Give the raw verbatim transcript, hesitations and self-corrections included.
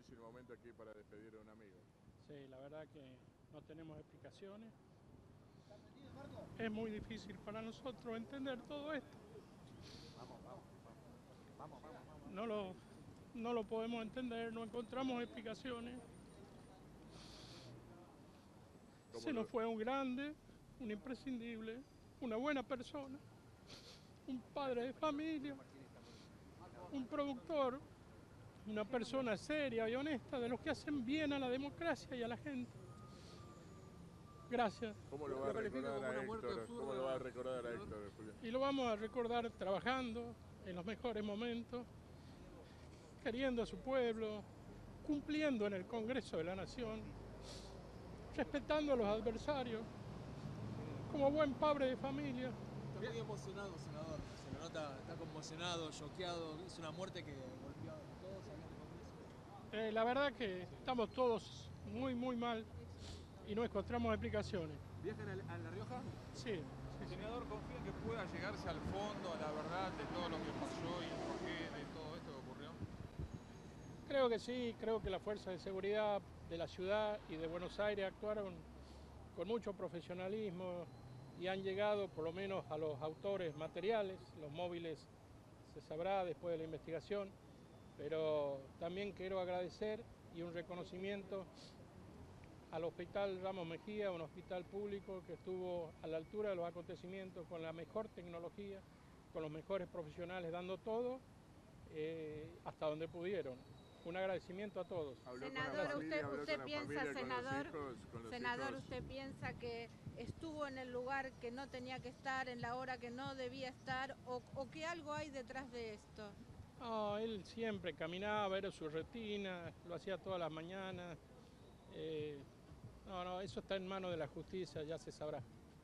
difícil momento aquí para despedir a un amigo. Sí, la verdad que no tenemos explicaciones. Es muy difícil para nosotros entender todo esto. Vamos, vamos, vamos, vamos, vamos, vamos. No lo, no lo podemos entender, no encontramos explicaciones. Se nos fue un grande, un imprescindible, una buena persona, un padre de familia, un productor, una persona seria y honesta, de los que hacen bien a la democracia y a la gente. Gracias. ¿Cómo lo va a recordar a Héctor? ¿Cómo lo va a recordar a Héctor, Julián? Y lo vamos a recordar trabajando en los mejores momentos, queriendo a su pueblo, cumpliendo en el Congreso de la Nación, respetando a los adversarios, como buen padre de familia. Está muy emocionado, senador. Se lo nota, está conmocionado, choqueado. Es una muerte que golpeó a todos acá en el Congreso. Eh, la verdad que estamos todos muy, muy mal y no encontramos explicaciones. ¿Viajan a La Rioja? Sí. sí, sí. Senador, ¿confía en que pueda llegarse al fondo, a la verdad de todo lo que pasó y por qué de todo esto que ocurrió? Creo que sí, creo que las fuerzas de seguridad de la ciudad y de Buenos Aires actuaron con mucho profesionalismo y han llegado por lo menos a los autores materiales. Los móviles se sabrá después de la investigación, pero también quiero agradecer y un reconocimiento al Hospital Ramos Mejía, un hospital público que estuvo a la altura de los acontecimientos, con la mejor tecnología, con los mejores profesionales, dando todo eh, hasta donde pudieron. Un agradecimiento a todos. Senador, usted, usted piensa, senador, senador, usted piensa que estuvo en el lugar que no tenía que estar, en la hora que no debía estar, o, o que algo hay detrás de esto. No, él siempre caminaba, era su rutina, lo hacía todas las mañanas. Eh, no, no, eso está en manos de la justicia, ya se sabrá.